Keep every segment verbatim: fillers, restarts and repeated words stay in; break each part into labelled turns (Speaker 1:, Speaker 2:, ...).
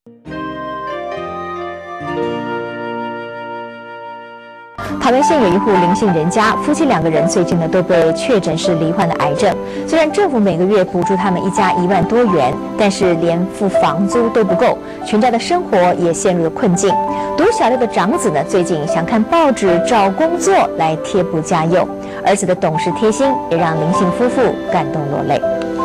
Speaker 1: 桃园县有一户林姓人家，夫妻两个人最近呢都被确诊是罹患了癌症。虽然政府每个月补助他们一家一万多元，但是连付房租都不够，全家的生活也陷入了困境。读小六的长子呢，最近想看报纸找工作来贴补家用，儿子的懂事贴心也让林姓夫妇感动落泪。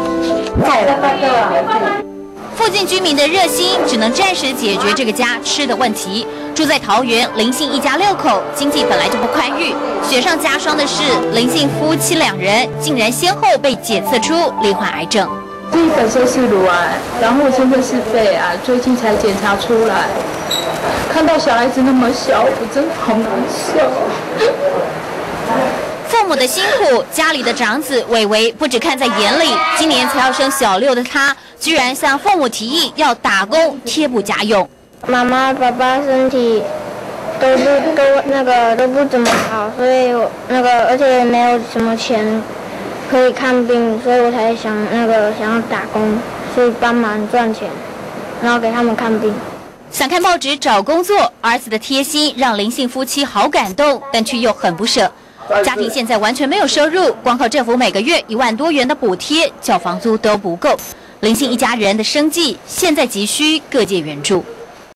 Speaker 2: 附近居民的热心只能暂时解决这个家吃的问题。住在桃园林姓一家六口，经济本来就不宽裕，雪上加霜的是林姓夫妻两人竟然先后被检测出罹患癌症。
Speaker 3: 自己本身是乳癌，然后现在是肺癌，最近才检查出来。看到小孩子那么小，我真的好难受。
Speaker 2: 父母的辛苦，家里的长子伟伟不只看在眼里，今年才要升小六的他，居然向父母提议要打工贴补家用。
Speaker 4: 妈妈、爸爸身体都不都那个都不怎么好，所以我那个而且没有什么钱可以看病，所以我才想那个想要打工，去帮忙赚钱，然后给他们看病。
Speaker 2: 想看报纸找工作，儿子的贴心让林姓夫妻好感动，但却又很不舍。家庭现在完全没有收入，光靠政府每个月一万多元的补贴，缴房租都不够。林姓一家人的生计现在急需各界援助。